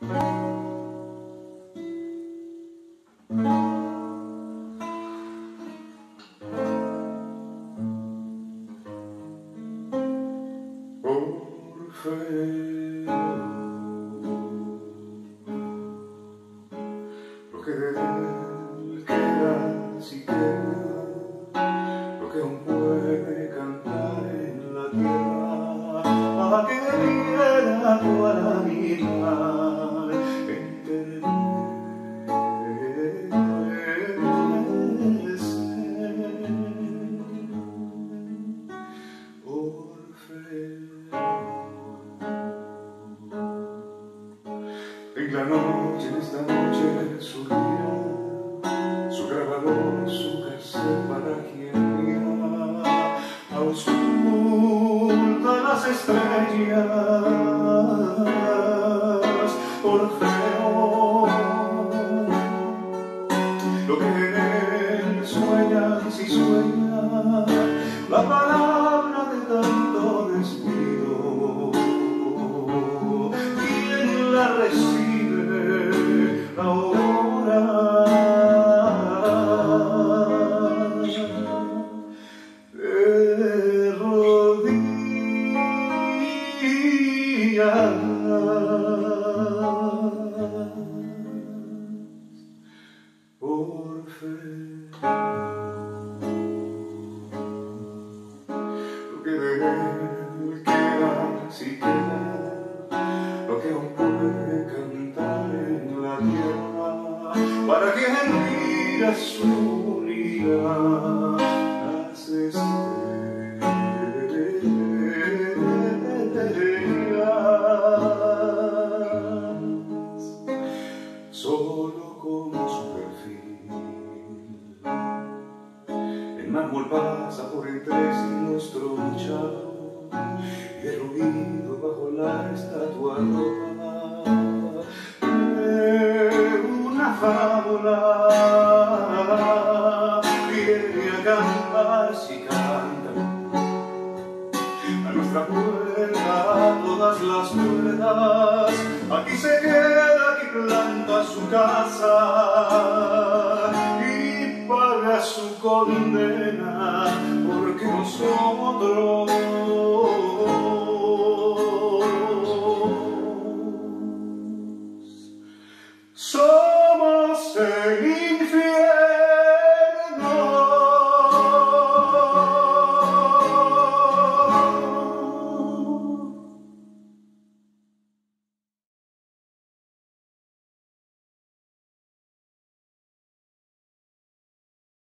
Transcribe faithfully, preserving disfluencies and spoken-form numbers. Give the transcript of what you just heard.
Orfeo, lo que de él queda, si queda, lo que aún puede cantar en la tierra, para que diera tu animal entender. En la noche, en esta noche, su día, su grabador, su cassette para quien mira, ausculta las estrellas, Orfeo, lo que en él sueña, si sueña, la palabra de tanto despido, ¿quién la recibe ahora? De rodillas, Orfeo. Lo que de él queda, si queda, lo que aún puede cantar en la tierra, para quien mira su unidad, las estrellas, solo con su perfil. El mármol pasa por entre siglos tronchados y derruido bajo la estatua rota de una fábula. Viene a cantar, si canta, a nuestra puerta, a todas las puertas. Aquí se queda, aquí planta su casa y paga su condena, porque nosotros